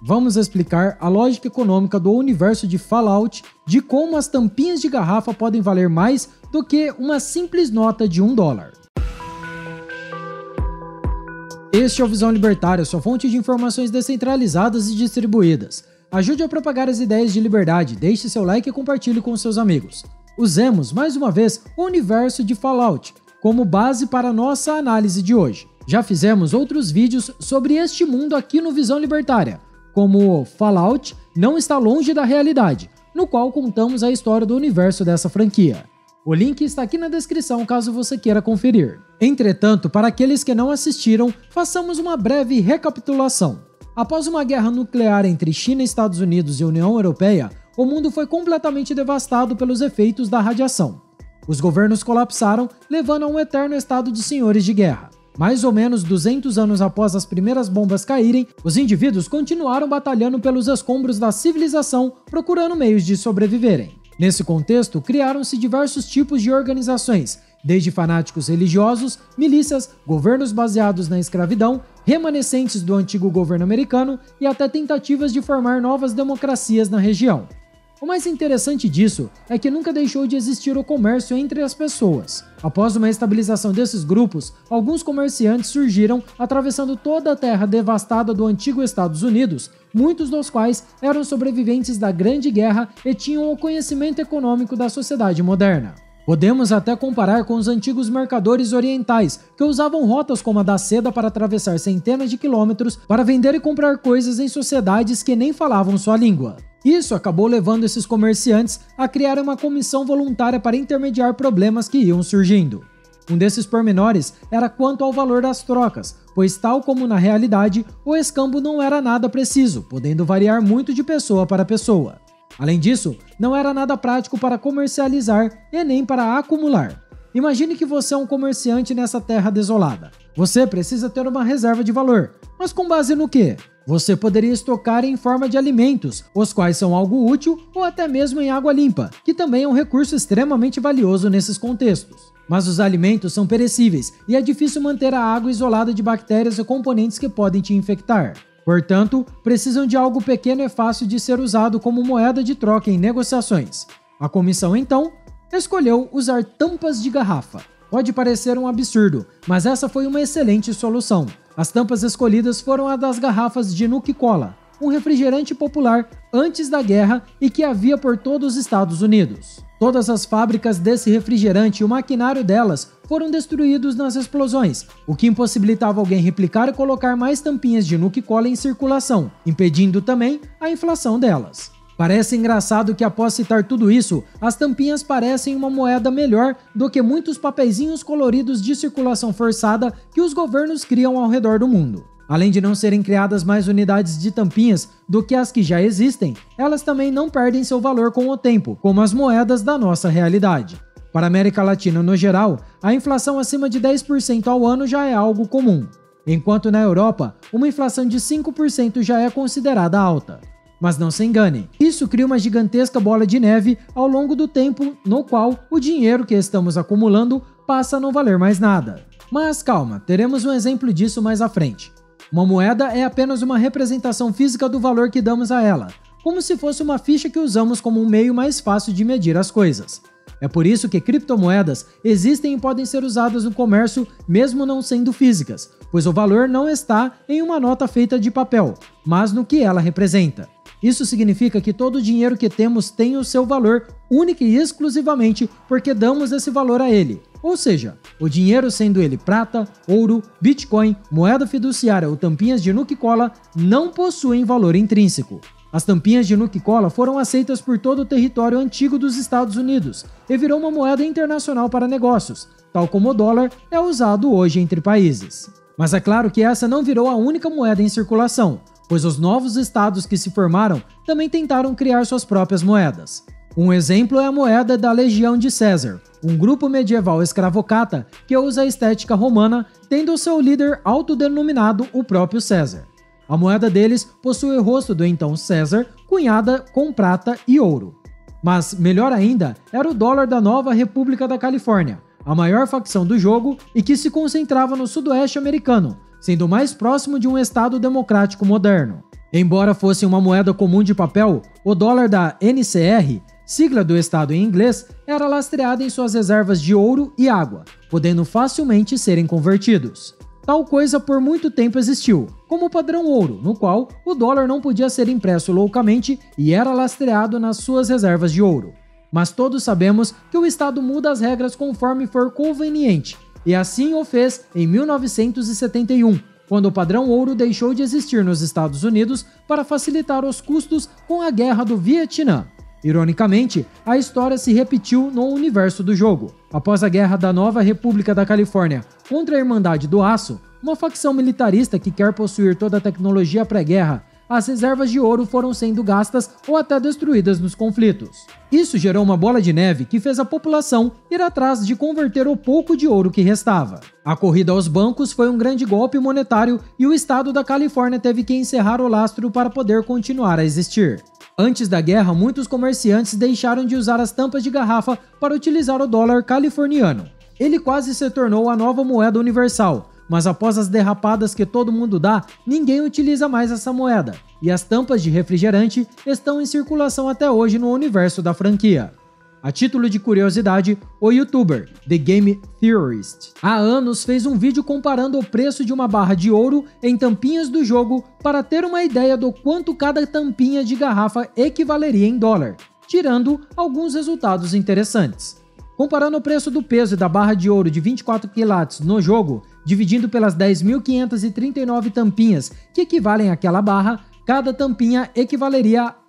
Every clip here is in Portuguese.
Vamos explicar a lógica econômica do universo de Fallout, de como as tampinhas de garrafa podem valer mais do que uma simples nota de $1. Este é o Visão Libertária, sua fonte de informações descentralizadas e distribuídas. Ajude a propagar as ideias de liberdade, deixe seu like e compartilhe com seus amigos. Usemos, mais uma vez, o universo de Fallout como base para a nossa análise de hoje. Já fizemos outros vídeos sobre este mundo aqui no Visão Libertária, como Fallout não está longe da realidade, no qual contamos a história do universo dessa franquia. O link está aqui na descrição caso você queira conferir. Entretanto, para aqueles que não assistiram, façamos uma breve recapitulação. Após uma guerra nuclear entre China, Estados Unidos e União Europeia, o mundo foi completamente devastado pelos efeitos da radiação. Os governos colapsaram, levando a um eterno estado de senhores de guerra. Mais ou menos 200 anos após as primeiras bombas caírem, os indivíduos continuaram batalhando pelos escombros da civilização, procurando meios de sobreviverem. Nesse contexto, criaram-se diversos tipos de organizações, desde fanáticos religiosos, milícias, governos baseados na escravidão, remanescentes do antigo governo americano e até tentativas de formar novas democracias na região. O mais interessante disso é que nunca deixou de existir o comércio entre as pessoas. Após uma estabilização desses grupos, alguns comerciantes surgiram atravessando toda a terra devastada do antigo Estados Unidos, muitos dos quais eram sobreviventes da Grande Guerra e tinham o conhecimento econômico da sociedade moderna. Podemos até comparar com os antigos mercadores orientais, que usavam rotas como a da seda para atravessar centenas de quilômetros para vender e comprar coisas em sociedades que nem falavam sua língua. Isso acabou levando esses comerciantes a criar uma comissão voluntária para intermediar problemas que iam surgindo. Um desses pormenores era quanto ao valor das trocas, pois tal como na realidade, o escambo não era nada preciso, podendo variar muito de pessoa para pessoa. Além disso, não era nada prático para comercializar e nem para acumular. Imagine que você é um comerciante nessa terra desolada. Você precisa ter uma reserva de valor, mas com base no quê? Você poderia estocar em forma de alimentos, os quais são algo útil, ou até mesmo em água limpa, que também é um recurso extremamente valioso nesses contextos. Mas os alimentos são perecíveis e é difícil manter a água isolada de bactérias e componentes que podem te infectar. Portanto, precisam de algo pequeno e fácil de ser usado como moeda de troca em negociações. A comissão, então, escolheu usar tampas de garrafa. Pode parecer um absurdo, mas essa foi uma excelente solução. As tampas escolhidas foram as das garrafas de Nuke Cola, um refrigerante popular antes da guerra e que havia por todos os Estados Unidos. Todas as fábricas desse refrigerante e o maquinário delas foram destruídos nas explosões, o que impossibilitava alguém replicar e colocar mais tampinhas de Nuke Cola em circulação, impedindo também a inflação delas. Parece engraçado que após citar tudo isso, as tampinhas parecem uma moeda melhor do que muitos papeizinhos coloridos de circulação forçada que os governos criam ao redor do mundo. Além de não serem criadas mais unidades de tampinhas do que as que já existem, elas também não perdem seu valor com o tempo, como as moedas da nossa realidade. Para a América Latina no geral, a inflação acima de 10% ao ano já é algo comum, enquanto na Europa, uma inflação de 5% já é considerada alta. Mas não se engane, isso cria uma gigantesca bola de neve ao longo do tempo no qual o dinheiro que estamos acumulando passa a não valer mais nada. Mas calma, teremos um exemplo disso mais à frente. Uma moeda é apenas uma representação física do valor que damos a ela, como se fosse uma ficha que usamos como um meio mais fácil de medir as coisas. É por isso que criptomoedas existem e podem ser usadas no comércio mesmo não sendo físicas, pois o valor não está em uma nota feita de papel, mas no que ela representa. Isso significa que todo o dinheiro que temos tem o seu valor único e exclusivamente porque damos esse valor a ele. Ou seja, o dinheiro sendo ele prata, ouro, bitcoin, moeda fiduciária ou tampinhas de Nuke Cola não possuem valor intrínseco. As tampinhas de Nuke Cola foram aceitas por todo o território antigo dos Estados Unidos e virou uma moeda internacional para negócios, tal como o dólar é usado hoje entre países. Mas é claro que essa não virou a única moeda em circulação, pois os novos estados que se formaram também tentaram criar suas próprias moedas. Um exemplo é a moeda da Legião de César, um grupo medieval escravocrata que usa a estética romana, tendo seu líder autodenominado o próprio César. A moeda deles possui o rosto do então César, cunhada com prata e ouro. Mas, melhor ainda, era o dólar da nova República da Califórnia, a maior facção do jogo e que se concentrava no sudoeste americano, sendo mais próximo de um estado democrático moderno. Embora fosse uma moeda comum de papel, o dólar da NCR, sigla do estado em inglês, era lastreado em suas reservas de ouro e água, podendo facilmente serem convertidos. Tal coisa por muito tempo existiu, como o padrão ouro, no qual o dólar não podia ser impresso loucamente e era lastreado nas suas reservas de ouro. Mas todos sabemos que o Estado muda as regras conforme for conveniente, e assim o fez em 1971, quando o padrão ouro deixou de existir nos Estados Unidos para facilitar os custos com a Guerra do Vietnã. Ironicamente, a história se repetiu no universo do jogo. Após a Guerra da Nova República da Califórnia contra a Irmandade do Aço, uma facção militarista que quer possuir toda a tecnologia pré-guerra, as reservas de ouro foram sendo gastas ou até destruídas nos conflitos. Isso gerou uma bola de neve que fez a população ir atrás de converter o pouco de ouro que restava. A corrida aos bancos foi um grande golpe monetário e o estado da Califórnia teve que encerrar o lastro para poder continuar a existir. Antes da guerra, muitos comerciantes deixaram de usar as tampas de garrafa para utilizar o dólar californiano. Ele quase se tornou a nova moeda universal, mas após as derrapadas que todo mundo dá, ninguém utiliza mais essa moeda, e as tampas de refrigerante estão em circulação até hoje no universo da franquia. A título de curiosidade, o youtuber The Game Theorist há anos fez um vídeo comparando o preço de uma barra de ouro em tampinhas do jogo para ter uma ideia do quanto cada tampinha de garrafa equivaleria em dólar, tirando alguns resultados interessantes. Comparando o preço do peso da barra de ouro de 24 quilates no jogo, dividindo pelas 10.539 tampinhas que equivalem àquela barra, cada tampinha equivaleria a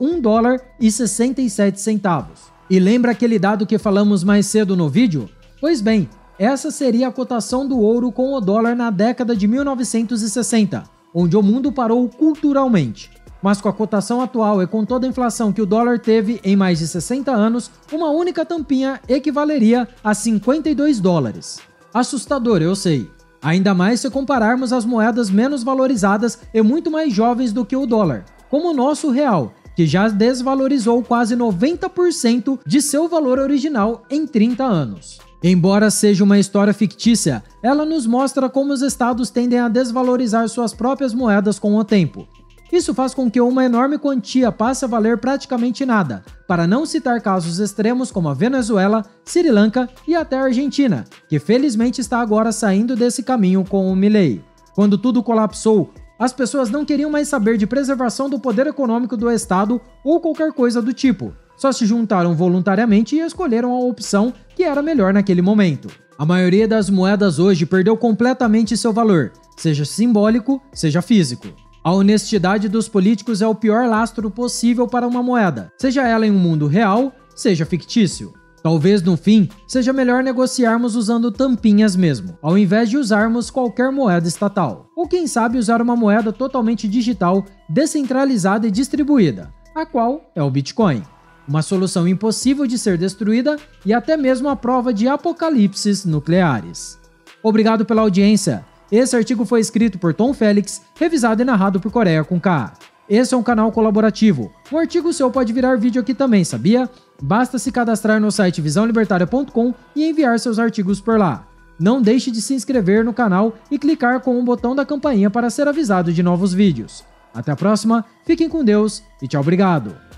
$1,67. E lembra aquele dado que falamos mais cedo no vídeo? Pois bem, essa seria a cotação do ouro com o dólar na década de 1960, onde o mundo parou culturalmente. Mas com a cotação atual e com toda a inflação que o dólar teve em mais de 60 anos, uma única tampinha equivaleria a $52. Assustador, eu sei. Ainda mais se compararmos as moedas menos valorizadas e muito mais jovens do que o dólar, como o nosso real, que já desvalorizou quase 90% de seu valor original em 30 anos. Embora seja uma história fictícia, ela nos mostra como os estados tendem a desvalorizar suas próprias moedas com o tempo. Isso faz com que uma enorme quantia passe a valer praticamente nada, para não citar casos extremos como a Venezuela, Sri Lanka e até a Argentina, que felizmente está agora saindo desse caminho com o Milei. Quando tudo colapsou, as pessoas não queriam mais saber de preservação do poder econômico do Estado ou qualquer coisa do tipo. Só se juntaram voluntariamente e escolheram a opção que era melhor naquele momento. A maioria das moedas hoje perdeu completamente seu valor, seja simbólico, seja físico. A honestidade dos políticos é o pior lastro possível para uma moeda, seja ela em um mundo real, seja fictício. Talvez no fim, seja melhor negociarmos usando tampinhas mesmo, ao invés de usarmos qualquer moeda estatal. Ou quem sabe usar uma moeda totalmente digital, descentralizada e distribuída, a qual é o Bitcoin. Uma solução impossível de ser destruída e até mesmo a prova de apocalipses nucleares. Obrigado pela audiência. Esse artigo foi escrito por Tom Félix, revisado e narrado por Coreia com K. Esse é um canal colaborativo. Um artigo seu pode virar vídeo aqui também, sabia? Basta se cadastrar no site visãolibertaria.com e enviar seus artigos por lá. Não deixe de se inscrever no canal e clicar com o botão da campainha para ser avisado de novos vídeos. Até a próxima, fiquem com Deus e tchau, obrigado!